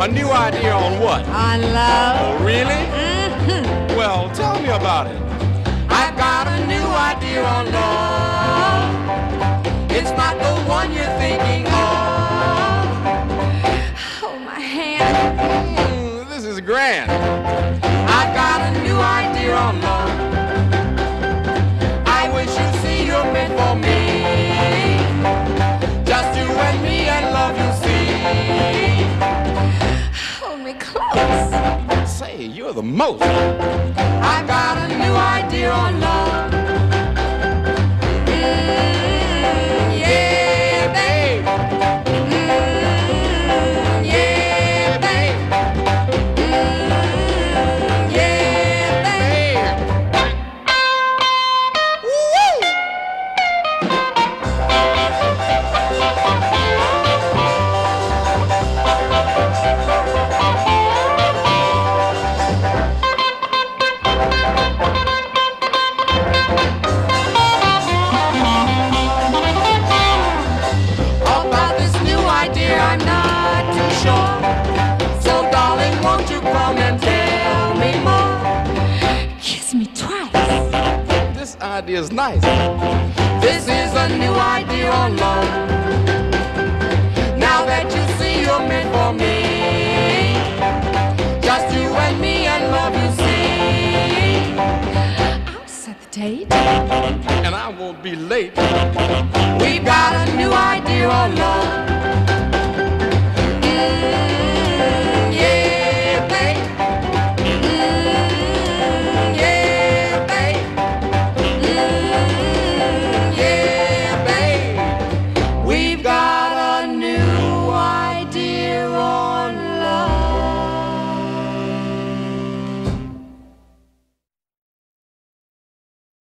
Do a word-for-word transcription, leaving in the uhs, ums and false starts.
A new idea on what? On love. Oh, really? Mm-hmm. Well, tell me about it. I've got a new idea on love. It's not the one you're thinking of. Hold my hand. Mm, this is grand. I've got a new idea on love. I wish you see you're meant for me. Just you and me and love, you see. Hold me close. Say, you're the most. I've got a new idea on love. Mm, yeah, babe. Mm, yeah, babe. Mm, yeah, babe. Woo! About this new idea, I'm not too sure. So, darling, won't you come and tell me more? Kiss me twice. This idea's nice. This is a new idea on love. Now that you see you're meant for me, just you and me and love, you see. I'll set the date. And I won't be late. We've got a new idea on love.